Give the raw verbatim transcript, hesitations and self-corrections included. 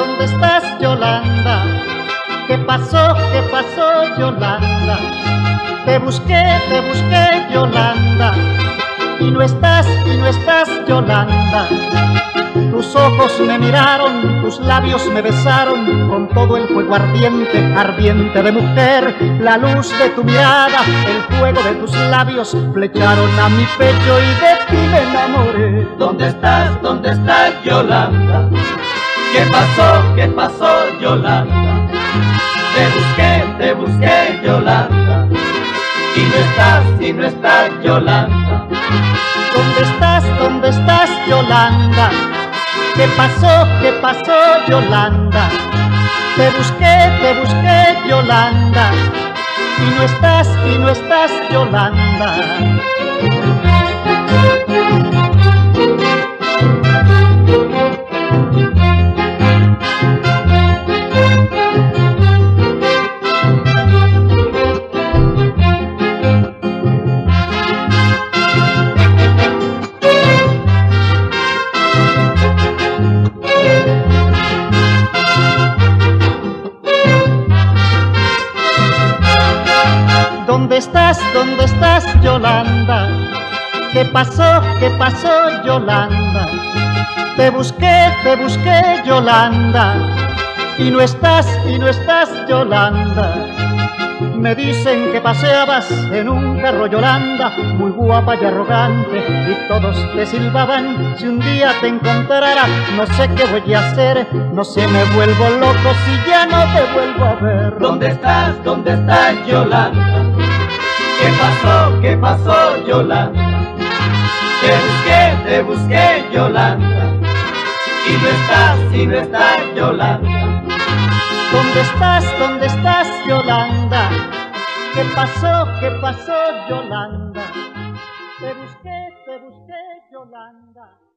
¿Dónde estás, Yolanda? ¿Qué pasó? ¿Qué pasó, Yolanda? Te busqué, te busqué, Yolanda, y no estás, y no estás, Yolanda. Tus ojos me miraron, tus labios me besaron con todo el fuego ardiente, ardiente de mujer. La luz de tu mirada, el fuego de tus labios flecharon a mi pecho y de ti me enamoré. ¿Dónde estás? ¿Dónde estás, Yolanda? ¿Qué pasó? ¿Qué pasó, Yolanda? Te busqué, te busqué, Yolanda, y no estás, y no estás, Yolanda. ¿Dónde estás? ¿Dónde estás, Yolanda? ¿Qué pasó? ¿Qué pasó, Yolanda? Te busqué, te busqué, Yolanda, y no estás, y no estás, Yolanda. ¿Dónde estás? ¿Dónde estás, Yolanda? ¿Qué pasó? ¿Qué pasó, Yolanda? Te busqué, te busqué, Yolanda, y no estás, y no estás, Yolanda. Me dicen que paseabas en un carro, Yolanda, muy guapa y arrogante, y todos te silbaban. Si un día te encontrara, no sé qué voy a hacer, no sé, me vuelvo loco si ya no te vuelvo a ver. ¿Dónde estás? ¿Dónde estás, Yolanda? ¿Qué pasó? ¿Qué pasó, Yolanda? Te busqué, te busqué, Yolanda, y no estás, y no estás, Yolanda. ¿Dónde estás? ¿Dónde estás, Yolanda? ¿Qué pasó? ¿Qué pasó, Yolanda? Te busqué, te busqué, Yolanda.